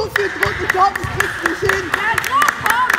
Los, wir drücken, komm, ich krieg's nicht hin. Ja, so, komm!